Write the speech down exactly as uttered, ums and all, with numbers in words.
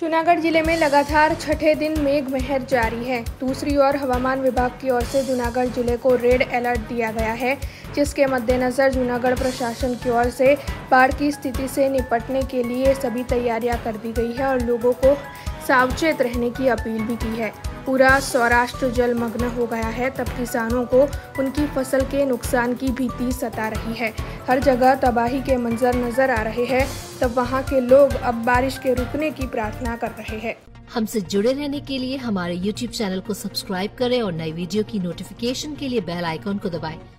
जूनागढ़ जिले में लगातार छठे दिन मेघ मेहर जारी है। दूसरी ओर हवामान विभाग की ओर से जूनागढ़ जिले को रेड अलर्ट दिया गया है, जिसके मद्देनजर जूनागढ़ प्रशासन की ओर से बाढ़ की स्थिति से निपटने के लिए सभी तैयारियां कर दी गई है और लोगों को सावचेत रहने की अपील भी की है। पूरा सौराष्ट्र जलमग्न हो गया है, तब किसानों को उनकी फसल के नुकसान की भीति सता रही है। हर जगह तबाही के मंजर नजर आ रहे हैं, तब वहां के लोग अब बारिश के रुकने की प्रार्थना कर रहे हैं। हमसे जुड़े रहने के लिए हमारे यूट्यूब चैनल को सब्सक्राइब करें और नई वीडियो की नोटिफिकेशन के लिए बेल आइकॉन को दबाएं।